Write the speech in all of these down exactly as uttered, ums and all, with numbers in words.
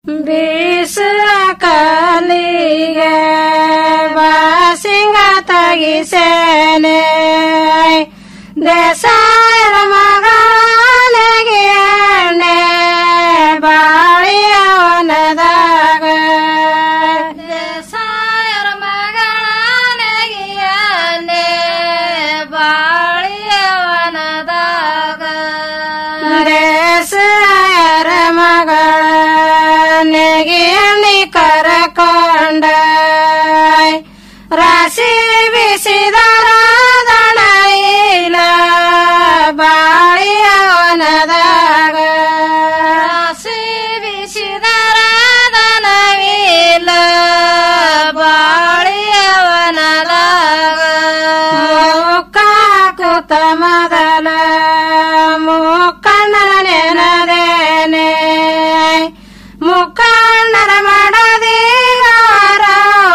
ಬೀಸ ಕಾಲಿಗೆ ಬಾಸಿಂಗ ತಗಿಸೇನೆ ದೇಸಾಯರ ಮಗನಿಗೆ ಎಣ್ಣೆ ಬಾಳಿಯವನದಾಗ ದೇಸಾಯರ ಮಗನಿಗೆ ಎಣ್ಣೆ ಬಾಳಿಯವನದಾಗ ದೇಸಾಯರ ಮಗಳ ನೆಗೆಯಣಿ ಕರಕೊಂಡ ರಾಶಿ ಬಿಸಿದರ ದಣ ಇಲ್ಲ ಬಾಳಿಯವನದಾಗ ರಾಶಿ ಬಿಸಿದರ ದನವಿಲ್ಲ ಬಾಳಿಯವನದಾಗ ಮುಕ್ಕ ಕೂತ ಮೊದಲ ಮುಕ್ಕಣ್ಣ ನೆನದೇನೆ ಮುಕ್ಕಣ್ಣರ ಮಾಡದೀಗಾರ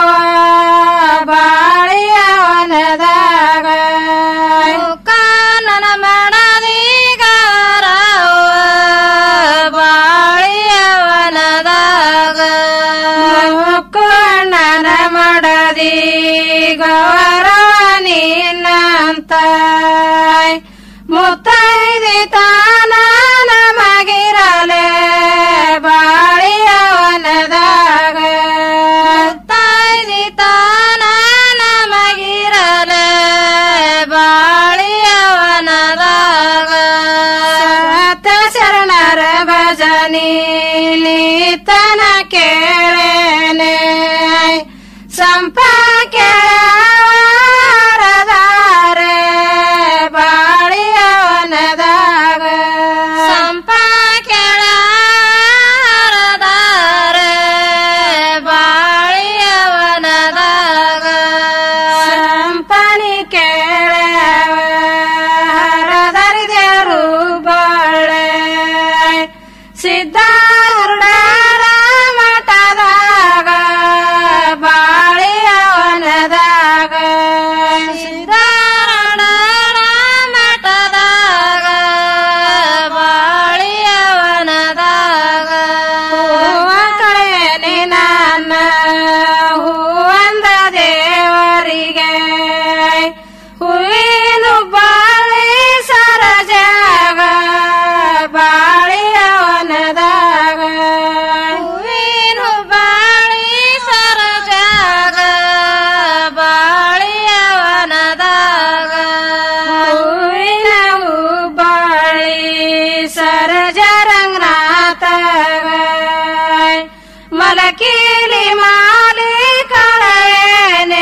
ಬಾಳಿಯವನದಾಗ ಮುಕ್ಕಣ್ಣನ ಮಾಡದೀಗಾರ ಬಾಳಿಯವನದಾಗ ಮುಕ್ಕಣ್ಣನ ಮಾಡದಿ ಗೌರವ ನಿನ್ನಂತ ಮುತ್ತೈದಿ ತಾನ ನಮಗಿರಲೆ ಬಾಳಿಯವನದಾಗ ಮುತ್ತೈದಿ ತಾನ ನಮಗಿರಲೆ ಬಾಳಿಯವನದಾಗ ಸತ ಶರಣರ ಭಜನಿ ತನ ಕೇಳೇನೆ ಸಂಪ ಕೇಳಾರದಾರೆ ಬಾಳಿಯವನದಾಗ ಸಂಪ ಕೇಳಾರದಾರೆ ಬಾಳಿಯವನದಾಗ ಸಂಪನಿ ಕೇಳವ ಹರದರಿದೇರು ಬಾಳೆ ಸಿದ್ಧಾರೂಢರ ಮಠದಾಗ ಬಾಳಿಯವನದಾಗ ಸಿದ್ಧಾರೂಢರ ಮಠದಾಗ ಬಾಳಿಯವನದಾಗ ಹೂವ ಕಳೆಯಲಿ ನನ್ನ ಹೂವಂದ ದೇವರಿಗೆ ಹೂವಿನು ಬಾಳಿ ಸರಜಾಗ ಬಾಳಿಯವನದಾಗ ಹೂವಿನು ಬಾಳಿ ಸರಜಾಗ ಬಾಳಿಯವನದಾಗ ಹೂವಿನ ಬಾಳಿ ಸರಜರಂಗನಾಥಗ ಮಲಕೀಲಿ ಮಾಲಿ ಕಳೆನೆ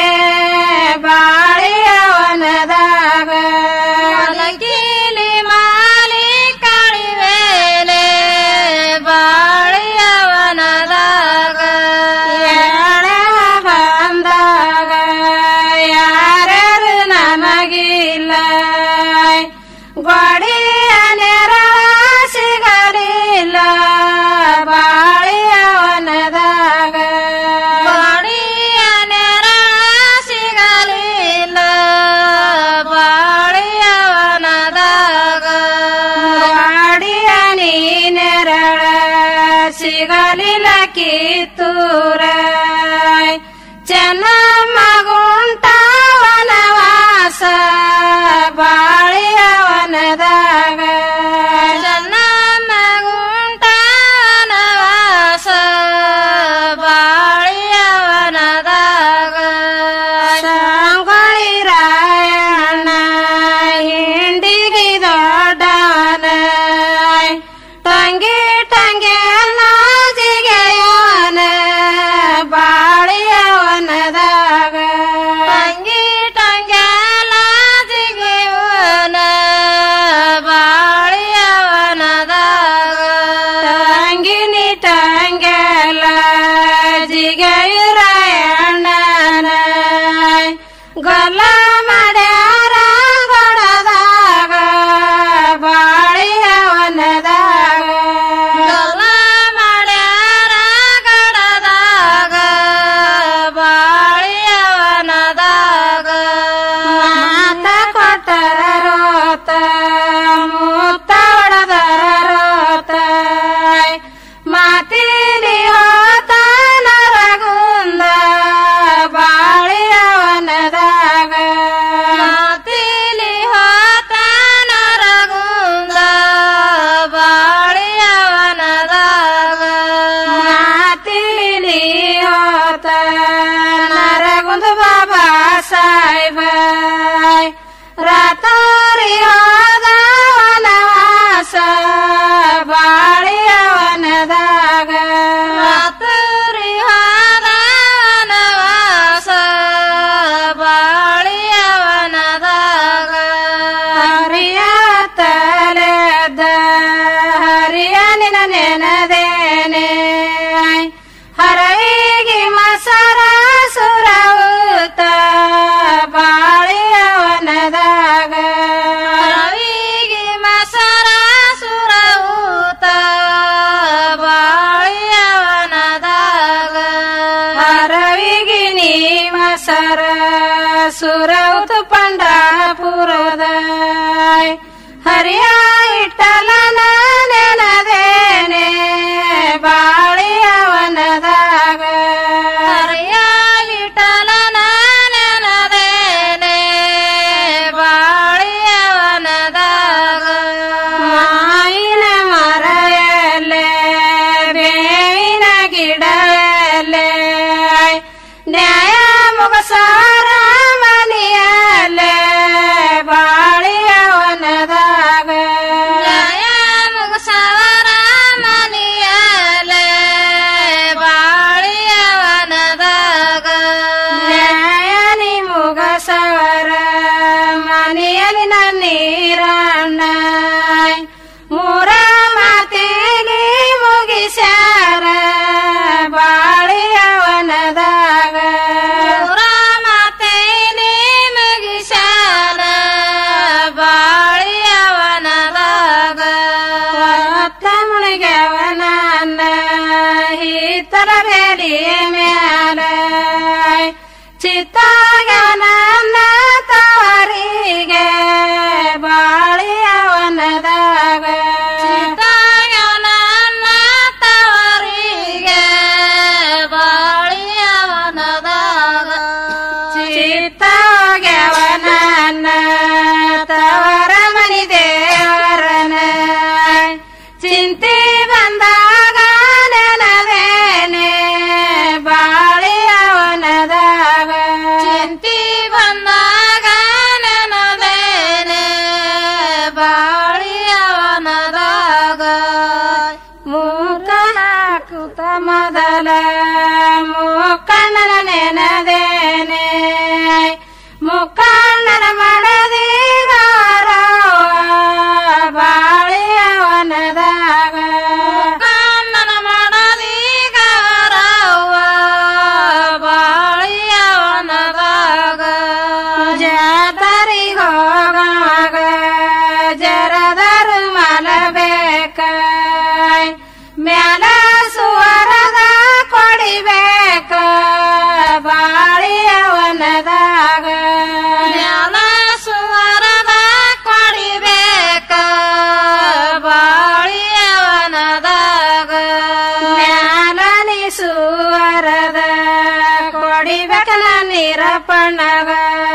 ಬಾಳಿಯವನದಾಗ ಮಲಕೀಲಿ ಮಾಲಿ ಕಳಿವೇಲೆ ಬಾಳಿಯವನದಾಗ ಎಳೆ ಬಂದಾಗ ಯಾರ್ಯಾರು ನಮಗಿಲ್ಲ ಗೋಡಿಯ ನೆರಳ ಸಿಗಲಿಲ್ಲ ಬಾಳಿಯವನದಾಗ ಗೋಡಿಯ ನೆರಳ ಸಿಗಲಿಲ್ಲ ಬಾಳಿಯವನದಾಗ ಗೋಡಿಯ ನೀ ನೆರಳ ಸಿಗಲಿಲ್ಲ ಕಿತ್ತೂರ ಚೆನ್ನಮ್ಮ ಗುಂಟ ವನವಾಸ ಬಾಳಿಯವನದಾಗ ಚೆನ್ನಮ್ಮ ಗುಂಟ ವನವಾಸ ಬಾಳಿಯವನದಾಗ ಸಂಗೊಳ್ಳಿ ರಾಯಣ್ಣ ಹಿಂಡಿಗಿ ದೊಡ್ಡವನ ಟಂಗಿ ಟಂಗಿ ನಾಜಿಗೆಯವನ ಬಾಳಿಯವನದಾಗ ಬಾಯ್ ಬಾಯ್ ರಾತರಿ ಹೋದ ವನವಾಸ ಬಾಳಿಯವನದಾಗ ರಾತರಿ ಹೋದ ವನವಾಸ ಬಾಳಿಯವನದಾಗ ಹರಿಯ ತಲೆದ ಹರಿಯ ನಿನ ನೆನದೇನೆ ಹರವಿಗೆ ಮಸರ ಸುರವುತ ಬಾಳಿಯವನದಾಗ ಹರವಿಗೆ ಮಸರ ಸುರವುತ ಬಾಳಿಯವನದಾಗ ಹರವಿಗೆ ನೀ ಮಸರ ಸುರವುತ ಪಂಡಾಪುರದ ಹರಿಯ ಇಟ್ಟಲನ ನೆನದೇನೆ ಬಾಳಿಯವನದಾಗ ಹರಿಯ ಇಟ್ಟಲನ ನೆನದೇನೆ ಬಾಳಿಯವನದಾಗ ಮಾಯಿನ ಮರೆಯಲ್ಲೇ ಬೇವಿನ ಗಿಡವಲ್ಲೇ ನ್ಯಾಯ ಮುಗಸಾರ ಮನೆಯಲ್ಲೇ ಬಾಳಿಯವನದಾಗ ನ್ಯಾಯ ಮುಗಸಾರ ಮನೆಯಲ್ಲೇ ಬಾಳಿಯವನದಾಗ ನ್ಯಾಯನಿ ಮುಗಸವರ ಮನೆಯಲ್ಲಿ ನೀರಣ್ಣ ಮೂರ ಮಾತಿಗೆ ಮುಗಿಸ್ಯಾರ ಬಾಳಿಯವನದಾಗ ಮೂರ ಮಾತಿಗೆ ಮುಗಿಸ್ಯಾರ ಬಾಳಿಯವನದಾಗ ಹೊತ್ತ ಮುಳುಗವನ ಹಿತರ ಬೇಲಿಯ ಮ್ಯಾಲ ಚಿತ್ತಾಗನ ತವರಿಗೆ ಬಾಳಿಯವನದಾಗ ಚಿತ್ತಾಗನ ತವರಿಗೆ ಬಾಳಿಯವನದಾಗ ಚಿತ್ತಾಗವನ ತವರ ಮನಿ ದೇವರನ ಚಿಂತೆ ಬಂದಾಗ ನೆನದೇನೆ ಬಾಳಿಯವನದಾಗ ಚಿಂತೆ ಬಂದಾಗ ನೆನದೇನೆ ಬಾಳಿಯವನದಾಗ ಮೂಕ ಹಾಕುತ್ತ ಮೊದಲ ಮುಕ್ಕಣ್ಣನ ನೆನದೇನೆ ಮುಕ್ಕಣ್ಣನ ಮಾಡದಿಗಾರ ಬಾಳಿಯವನದಾಗ ಮುಕ್ಕಣ್ಣನ ಮಾಡದಿಗಾರ ಬಾಳಿಯವನದಾಗ ಜಾತರಿಗೆ ಹೋಗಾಗ ಜರದರು ಮಲಬೇಕ ಮ್ಯಾಲ ಸುವರದ ಕೊಡಿಬೇಕ ಬಾಳಿಯವನದಾಗ ಮ್ಯಾಲ ಸುವರದ ಕೊಡಿಬೇಕ ಬಾಳಿಯವನದಾಗ ಮ್ಯಾಲನಿ ಸುವರದ ಕೊಡಿಬೇಕನ ನಿರಪಣಗ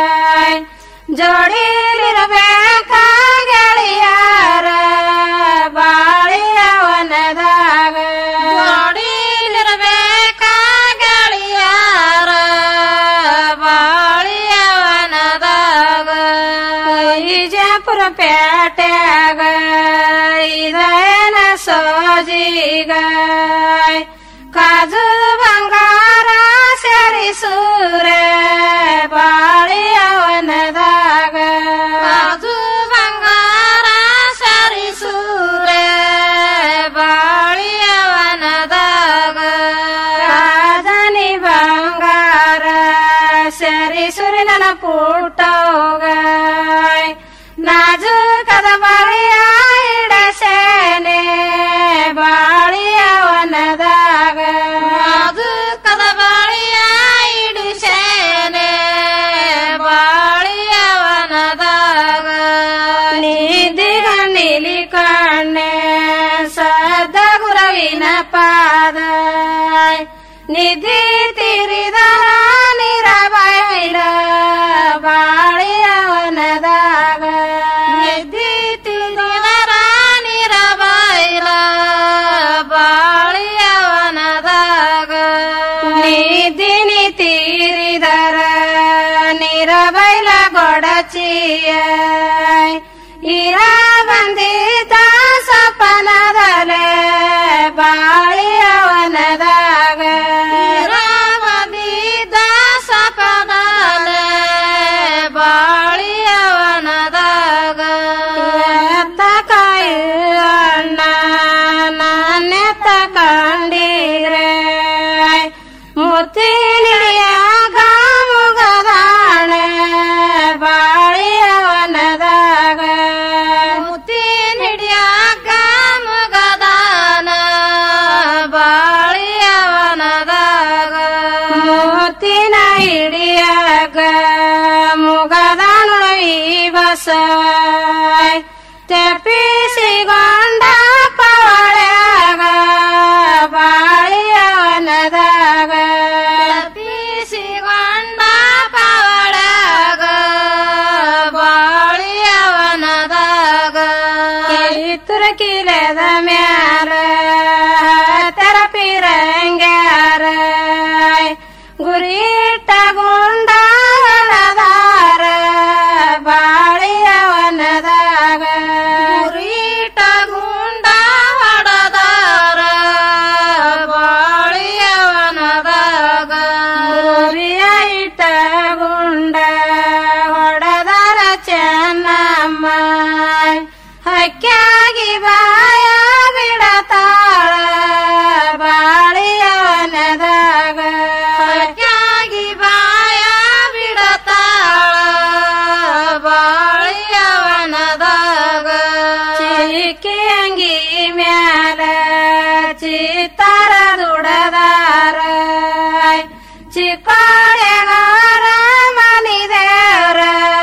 ಜೋಡಿಲಿರಬೇಕ ಗೆಳೆಯಾರ ಬಾಳಿಯವನದಾಗ ಜೋಡಿಲಿರಬೇಕ ಗೆಳೆಯಾರ ಬಾಳಿಯವನದಾಗ ವಿಜಯಪುರ ಪೇಟೆಯಾಗ ಇದನ ಸೋಜಿಗ ಕಾಜು ಬಂಗಾರ ಸೇರಿಸೂರ ಬಾಳಿಯವನದಾಗ ಕಾಜು ಬಂಗಾರ ಸೇರಿಸೂರ ಬಾಳಿಯವನದಾಗ ಕಾಜನಿ ಬಂಗಾರ ಸೇರಿಸೂರ ನನ್ನ ಪುಟ್ಟೋಗ ನಾಜೂಕದ ಬಳಿಯ ಇಡಸೇನೆ ಬಾಳಿಯವನದಾಗ ನಾಜೂಕದ ಬಳಿಯ ಇಡಿಸೇನೆ ಬಾಳಿಯವನದಾಗ ನಿಧಿಗ ನಿಲಿ ಕಣ್ಣೆ ಸದ ಗುರವಿನ ಪಾದ ನಿಧಿ ತಿರಿದರ ನಿರಬೈಲ ಬಾಳಿಯವನದಾಗ ನಿಧಿ ತಿರಿದರ ನಿರಬೈಲ ಬಾಳಿಯವನದಾಗ ನಿಧಿ ನಿ ತೀರಿದರ ನಿರಬ ಇರ ಬಂದಿದ್ದ ಸಪನದಲೆ ಬಾಳಿಯವನದಾಗ ಇರ ಬಂದಿದ್ದ ಸಪನದಲೆ ಬಾಳಿಯವನದಾಗ ಎತ್ತ ಕಾಯಿ ಅಣ್ಣ ನಾನೆತ್ತ ಕಂಡೀರೆ ಮುತ್ತಿನಿಡಿಯಾಗ ಮುಗದಾಣೆ ಬಾಳಿಯವನದಾಗ ಮುತ್ತಿನಿಡಿಯಾಗ ಮುಗದಾನ ಬಾಳಿಯವನದಾಗ ಮುತ್ತಿನ ಹಿಡಿಯಾಗ ಮುಗದಾನು ಈ ಬಸ ತೆಪ್ಪಿಸಿಕೊಂಡ ಪವಳ್ಯಾಗ ಬಾಳಿಯವನದಾಗ ತೆಪ್ಪಿಸಿಕೊಂಡ ಪವಳ್ಯಾಗ ಬಾಳಿಯವನದಾಗ ತುರಕಿಲದ ಮ್ಯಾರ ತೆರಪಿರಂಗ್ಯಾರ ಗುರಿಟ ಗುಂಡ ಹೊಡೆದಾರ ಬಾಳಿಯವನದಾಗ ಗುರಿಟ ಗುಂಡ ಹೊಡೆದಾರ ಬಾಳಿಯವನದಾಗ ಗುರಿಯ ಇಟ್ಟ ಗುಂಡ ಹೊಡೆದಾರ ಚೆನ್ನಮ್ಮ ಹಕ್ಕಾಗಿ ಬಾಯ ಬಿಡತಾಳ ಬಾಳಿಯವನದಾಗ ಹಕ್ಕಾಗಿ ಬಾಯ ಬಿಡತಾಳ ಬಾಳಿಯವನದಾಗ ಚಿಕ್ಕಿ ಅಂಗಿ ಮ್ಯಾಲ ಚಿತ್ತಾರ ದುಡದಾರ ಚಿಕ್ಕೋಡೆಗಾರ ಮನಿದೇವ್ರ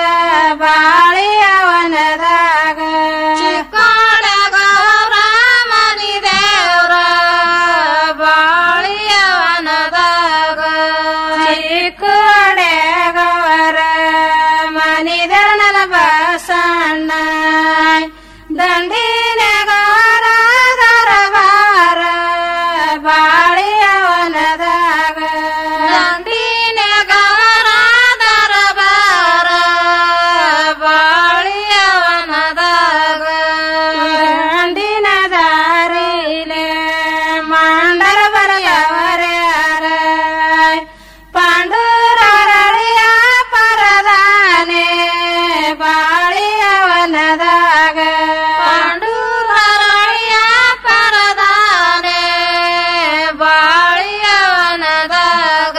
ಬಾಳಿಯವನದಾಗ ಚಿಕ್ಕೋಡೆಗಾರ ಮನಿದೇವ್ರ ಬಾಳಿಯವನದಾಗ ಚಿಕ್ಕೋಡೆಗವರ ಮನಿದೇವನ ಬಸಣ್ಣ ದಂಡಿನೆಗಾರ ದರಬಾರ ಬಾಳಿಯವನದಾಗ ದಂಡಿನೆಗಾರ ದರಬಾರ ಬಾಳಿಯವನದಾಗ ದಂಡಿನ ದಾರಿಲೆ ಮಂಡರ ಬರೆಯವರ್ಯಾರ ಪಾಂಡುರಳಿಯ ಪರದಾನೆ ಬಾಳಿಯವನದಾಗ ಪಾಂಡುರಳಿಯ ಪರದಾನೆ ಬಾಳಿಯವನದಾಗ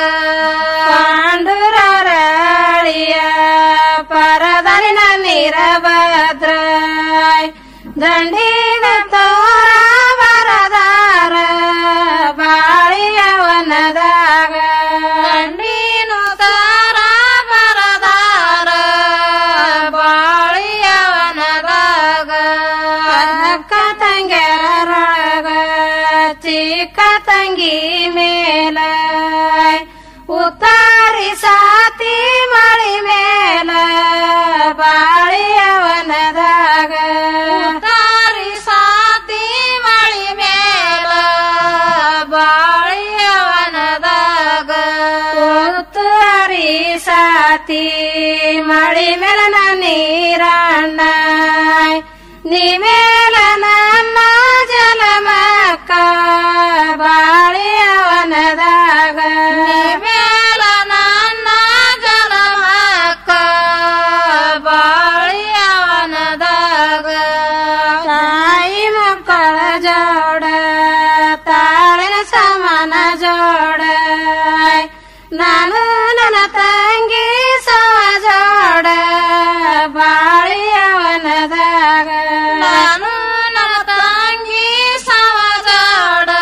ಪಾಂಡುರಳಿಯ ಪರದಾನಿನ ನೀರಭದ್ರ ದಂಡಿನ ತೋರ ಬರದಾರ ಬಾಳಿಯವನದಾಗ ದಂಡಿನ ತೋರ ಬರದಾರ ಬಾಳಿಯವನದಾಗ ಅಕ್ಕ ತಂಗ್ಯಾರೊಳಗ ಚಿಕ್ಕ ತಂಗಿ ಮೇಲ ಉತ್ತಾರಿ ಸಾತಿ ಮಳಿ ಮೇಲ ಬಾಳಿಯವನದಾಗ ಉತ್ತಾರಿ ಸಾತಿ ಮಳಿ ಮೇಲ ಬಾಳಿಯವನದಾಗ ಉತ್ತಾರಿ ಸಾತಿ ಮಳಿ ಮೇಲ ನೀರಣ್ಣ ನೀ ಮೇಲ ನನ್ನ ಜಲಮಕ್ಕ ಬಾಳಿಯವನದಾಗ ನೀ ಮೇಲ ನನ್ನ ಜಲಮಕ್ಕ ಬಾಳಿಯವನದಾಗ ತಾಯಿ ಮಕ್ಕಳ ಜೋಡ ತಾಳಿನ ಸಮಾನ ಜೋಡ ನಾನು ನನ್ನ ತಂಗಿ ಸವ ಜೋಡ ಬಾಳಿಯವನದಾಗ ನಾನು ನನ್ನ ತಂಗಿ ಸವ ಜೋಡ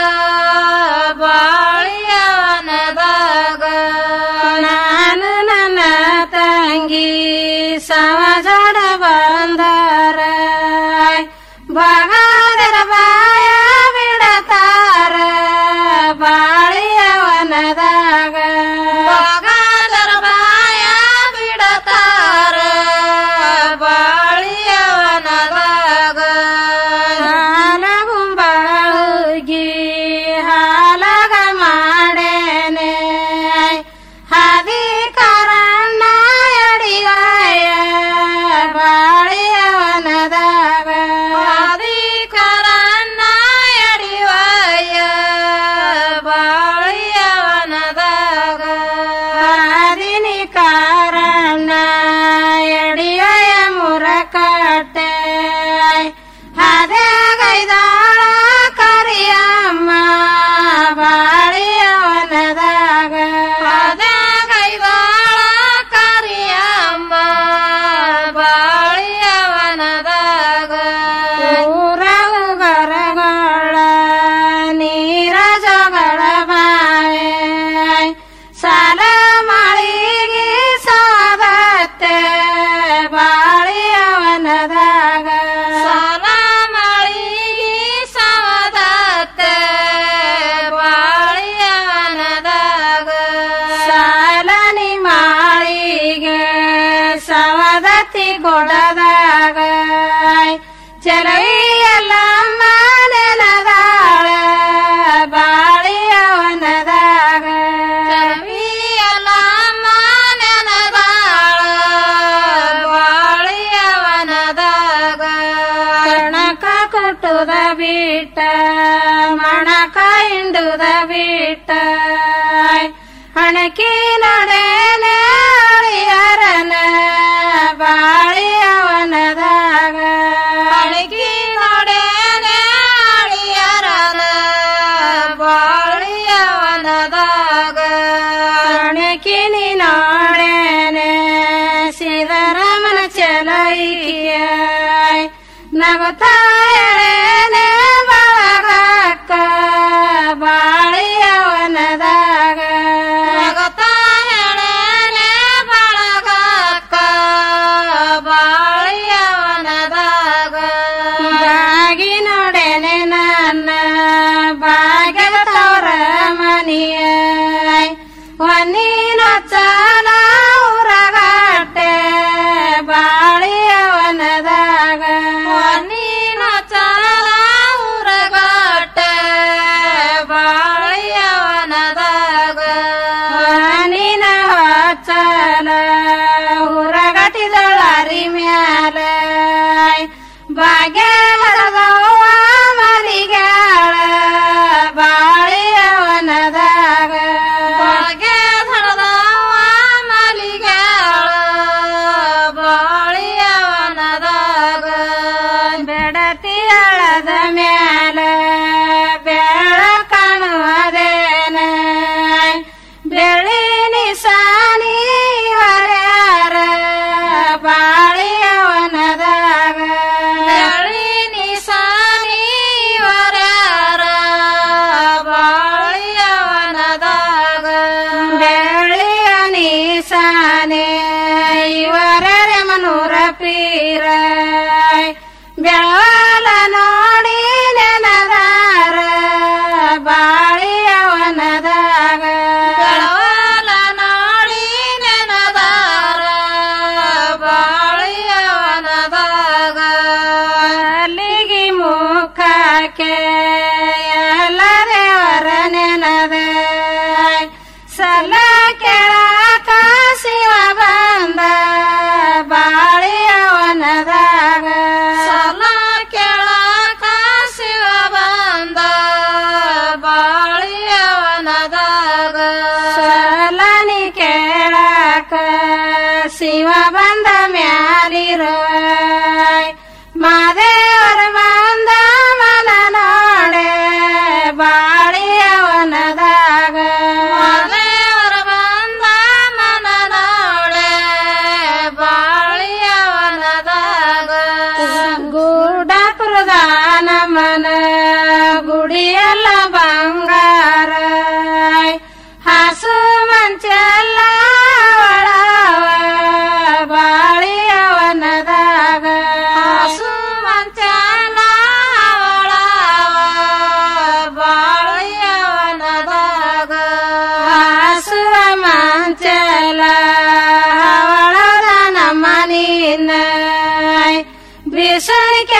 ಬಾಳಿಯವನದಾಗ ನಾನು ನನ್ನ ತಂಗಿ ಸವ ಜೋಡ ಬಂದರ ಬಗಾದರ ಬಾಯ ಬಿಡತಾರ ಬಾಳಿಯವ ಬೆಳತಿ ಕೊಡದಾಗ ಚಲವಿ ಎಲ್ಲಮ್ಮ ನೆಲದಾಳ ಬಾಳಿಯವನದಾಗ ಚಲವಿ ಎಲ್ಲಮ್ಮ ನೆಲದಾಳ ಬಾಳಿಯವನದಾಗ ಕಣಕ ಕೊಟ್ಟುದ ಬಿಟ್ಟ ಮಣಕ ಹಿಂಡುದ ಬಿಟ್ಟ ಹಣಕಿ ನಡೆನೆ ಅಳಿಯರನ ಬಾಳಿಯವನದಾಗ ಹಣಕಿ ನಡೆನೆ ಅಳಿಯರನ ಬಾಳಿಯವನದಾಗ ಹಣಕಿನಿ ನೋಡೇನೆ ಸಿದ್ದರಾಮನ ಚಲೈಕಿಯ ನಗುತ್ತಾಯಳೇನೆ ಬಳಗಕ್ಕ ಬಾಳಿಯವನದಾಗ ನಗುತ್ತಾಯಳೇನೆ ಬಳಗಕ್ಕ ಬಾಳಿಯವನದಾಗ ಬಾಗಿ ನೋಡೇನೆ ನನ್ನ ಭಾಗ್ಯದ ತವರ ಮನಿಯ ಒನ್ನಿನ ಚಲ ಉರಗಟ್ಟೆ ಬಾಳಿಯವನದಾಗ ಒನ್ನಿನ ಚಲ ಉರಗಟ್ಟೆ ಬಾಳಿಯವನದಾಗ ಒನ್ನಿನ ಚಲ ಉರಗಟ್ಟಿದಳರಿ ಮ್ಯಾಲ ಭಾಗ್ಯದವ ಮರಿಗಾಳ ಬಾಳಿಯವನದಾಗ ಭಾಗ್ಯದವ ಮಲಿಗಾಳ ಬಾಳಿಯವನದಾಗ ಬೆಡತಿ ಅಳದ ಮ್ಯಾಲ ಬೆಳ ಕಾಣುವುದೇನ ಬೆಳ್ಳಿ ನಿಸಾನಿ ಹೊರ್ಯಾರ ಬಾಳಿಯವನದಾಗ ಬೆಳ್ಳಿ ನಿಸಾನಿ ಹೊರ್ಯಾರ ಬಾಳಿಯವನದಾಗ ಬೆಳ್ಳಿಯ ನಿಸಾನೆ ಇವರರೆ ಮನೂರ ಪೀರ ಬೆಳವಲ ನೋಡಿ ನೆನದಾರ ಬಾಳಿಯವನದಾಗ ಬೆಳವಲ ನೋಡಿ ನೆನದಾರ ಬಾಳಿಯವನದಾಗ ಅಲ್ಲಿಗೆ ಮುಖಕ್ಕೆ ಎಲ್ಲ ದೇವರ ನೆನದ ಸಲ ಕೆಳಕ ಶಿವ ಬಂದ ಬಾಳಿಯವನದಾಗ ಸಲ ಕೆಳಕ ಶಿವ ಬಂದ ಬಾಳಿಯವನದಾಗ ಸಲನಿ ಕೆಳಕ ಶಿವ ಬಂದ ಮ್ಯಾಲಿರುವ ಮಾದೇವರ ಬಂದ ಮನ ನೋಡೆ ಬಾಳಿಯವನದಾಗ ಮಾದೇವರ ಬಂದ ಮನ ನೋಡೆ ಬಾಳಿಯವನದಾಗ ಗೂಢಪುರದ ನಮನ ಗುಡಿಯಲ್ಲ ಬಂಗಾರ ಹಾಸು ಮಂಚಲ್ಲ ಒಳವ ಬಾಳಿಯವನದಾಗ ಹಾಸು ಮಂಚಲ್ಲ ಒಳವ ಬಾಳಿಯವನದಾಗ ಹಾಸುವ ಮಂಚಲ ಒಳದ ನಮ್ಮನಿನ ಬಿಸಣಿಕೆ